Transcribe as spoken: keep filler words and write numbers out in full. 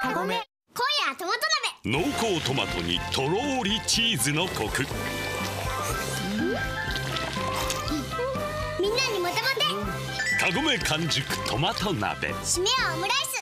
カゴメ。 今夜はトマト鍋。濃厚トマトにとろーりチーズのコク。 みんなにもてもて。 カゴメ完熟トマト鍋。 締めはオムライス。